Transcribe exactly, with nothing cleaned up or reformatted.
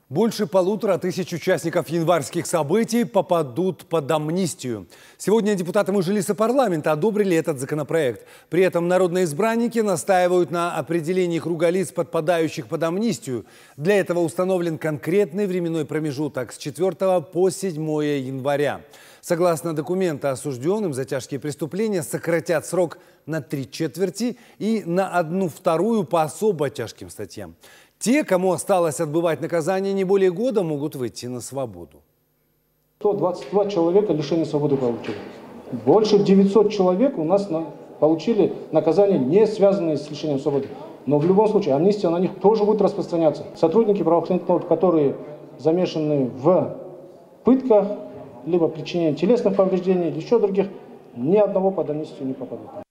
Больше полутора тысяч участников январских событий попадут под амнистию. Сегодня депутаты Мажилиса парламента одобрили этот законопроект. При этом народные избранники настаивают на определении круга лиц, подпадающих под амнистию. Для этого установлен конкретный временной промежуток с четвёртого по седьмое января. Согласно документу, осужденным за тяжкие преступления сократят срок на три четверти и на одну вторую по особо тяжким статьям. Те, кому осталось отбывать наказание не более года, могут выйти на свободу. сто двадцать два человека лишения свободы получили. Больше девятисот человек у нас на, получили наказание, не связанное с лишением свободы. Но в любом случае амнистия на них тоже будет распространяться. Сотрудники правоохранительных органов, которые замешаны в пытках, либо причинении телесных повреждений, или еще других, ни одного под амнистию не попадут.